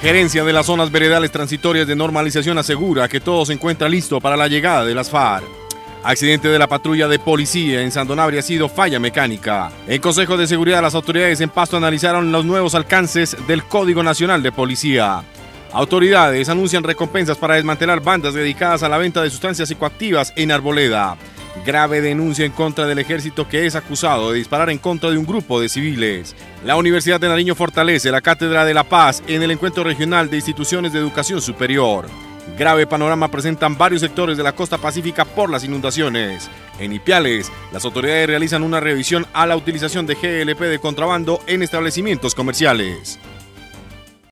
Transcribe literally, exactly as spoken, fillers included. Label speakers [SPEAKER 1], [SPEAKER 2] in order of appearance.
[SPEAKER 1] Gerencia de las zonas veredales transitorias de normalización asegura que todo se encuentra listo para la llegada de las FARC. Accidente de la patrulla de policía en Sandonabre ha sido falla mecánica. En Consejo de Seguridad, las autoridades en Pasto analizaron los nuevos alcances del Código Nacional de Policía. Autoridades anuncian recompensas para desmantelar bandas dedicadas a la venta de sustancias psicoactivas en Arboleda. Grave denuncia en contra del ejército que es acusado de disparar en contra de un grupo de civiles. La Universidad de Nariño fortalece la Cátedra de la Paz en el Encuentro Regional de Instituciones de Educación Superior. Grave panorama presentan varios sectores de la costa pacífica por las inundaciones. En Ipiales, las autoridades realizan una revisión a la utilización de G L P de contrabando en establecimientos comerciales.